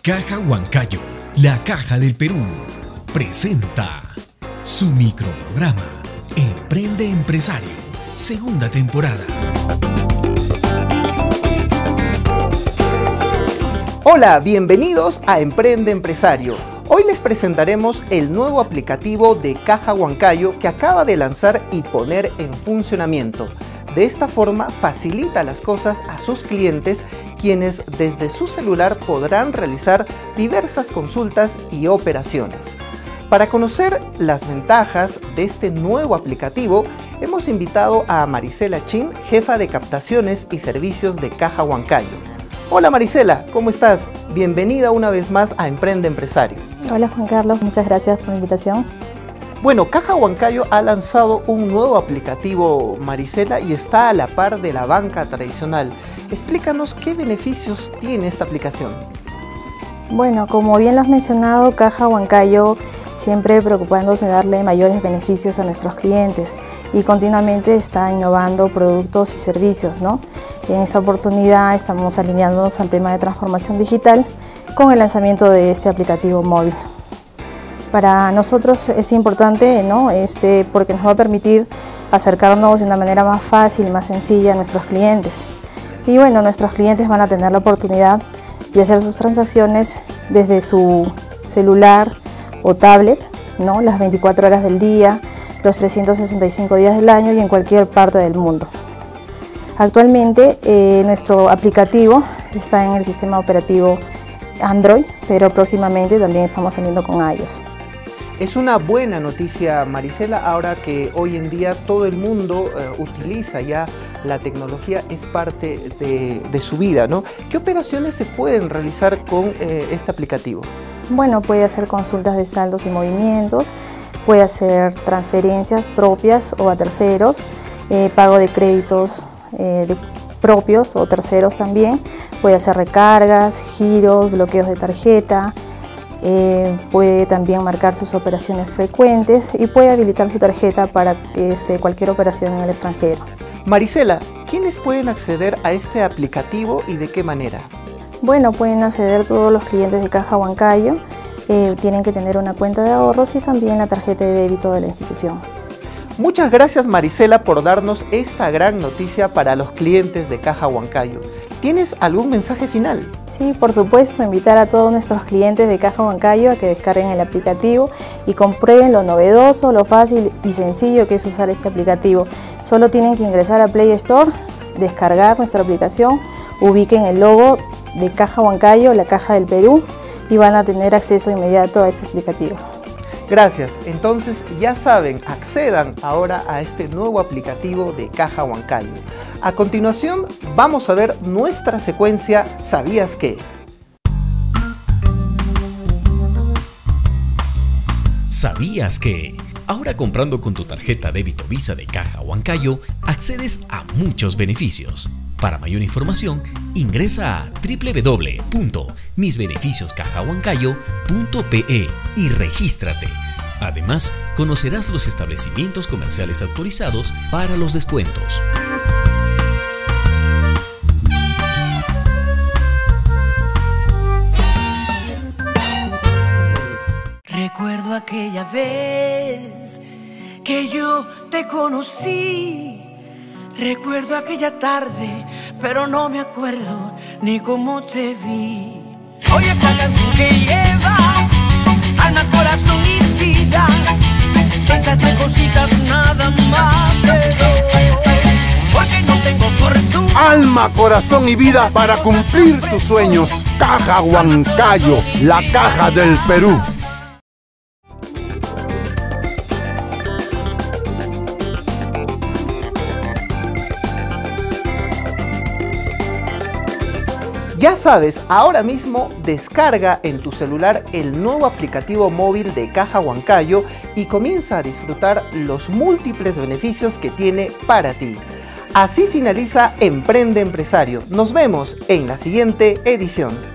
Caja Huancayo, la Caja del Perú, presenta su microprograma Emprende Empresario, segunda temporada. Hola, bienvenidos a Emprende Empresario. Hoy les presentaremos el nuevo aplicativo de Caja Huancayo que acaba de lanzar y poner en funcionamiento. De esta forma facilita las cosas a sus clientes, quienes desde su celular podrán realizar diversas consultas y operaciones. Para conocer las ventajas de este nuevo aplicativo, hemos invitado a Marisela Chin, jefa de captaciones y servicios de Caja Huancayo. Hola Marisela, ¿cómo estás? Bienvenida una vez más a Emprende Empresario. Hola Juan Carlos, muchas gracias por la invitación. Bueno, Caja Huancayo ha lanzado un nuevo aplicativo, Marisela, y está a la par de la banca tradicional. Explícanos qué beneficios tiene esta aplicación. Bueno, como bien lo has mencionado, Caja Huancayo siempre preocupándose de darle mayores beneficios a nuestros clientes y continuamente está innovando productos y servicios, ¿no? En esta oportunidad estamos alineándonos al tema de transformación digital con el lanzamiento de este aplicativo móvil. Para nosotros es importante, ¿no? Porque nos va a permitir acercarnos de una manera más fácil y más sencilla a nuestros clientes. Y bueno, nuestros clientes van a tener la oportunidad de hacer sus transacciones desde su celular o tablet, ¿no? Las 24 horas del día, los 365 días del año y en cualquier parte del mundo. Actualmente nuestro aplicativo está en el sistema operativo Android, pero próximamente también estamos saliendo con iOS. Es una buena noticia, Marisela, ahora que hoy en día todo el mundo utiliza ya la tecnología, es parte de su vida, ¿no? ¿Qué operaciones se pueden realizar con este aplicativo? Bueno, puede hacer consultas de saldos y movimientos, puede hacer transferencias propias o a terceros, pago de créditos propios o terceros también, puede hacer recargas, giros, bloqueos de tarjeta, puede también marcar sus operaciones frecuentes y puede habilitar su tarjeta para cualquier operación en el extranjero. Marisela, ¿quiénes pueden acceder a este aplicativo y de qué manera? Bueno, pueden acceder todos los clientes de Caja Huancayo, tienen que tener una cuenta de ahorros y también la tarjeta de débito de la institución. Muchas gracias Marisela por darnos esta gran noticia para los clientes de Caja Huancayo. ¿Tienes algún mensaje final? Sí, por supuesto, invitar a todos nuestros clientes de Caja Huancayo a que descarguen el aplicativo y comprueben lo novedoso, lo fácil y sencillo que es usar este aplicativo. Solo tienen que ingresar a Play Store, descargar nuestra aplicación, ubiquen el logo de Caja Huancayo, la Caja del Perú, y van a tener acceso inmediato a este aplicativo. Gracias, entonces ya saben, accedan ahora a este nuevo aplicativo de Caja Huancayo. A continuación vamos a ver nuestra secuencia ¿Sabías qué? ¿Sabías que? Ahora comprando con tu tarjeta débito Visa de Caja Huancayo, accedes a muchos beneficios. Para mayor información, ingresa a www.misbeneficioscajahuancayo.pe y regístrate. Además, conocerás los establecimientos comerciales autorizados para los descuentos. Recuerdo aquella vez que yo te conocí. Recuerdo aquella tarde, pero no me acuerdo ni cómo te vi. Hoy esta canción que lleva alma, corazón y vida, estas tres cositas nada más te doy, porque no tengo fortuna. Alma, corazón y vida para cumplir tus sueños. Caja Huancayo, la Caja del Perú. Ya sabes, ahora mismo descarga en tu celular el nuevo aplicativo móvil de Caja Huancayo y comienza a disfrutar los múltiples beneficios que tiene para ti. Así finaliza Emprende Empresario. Nos vemos en la siguiente edición.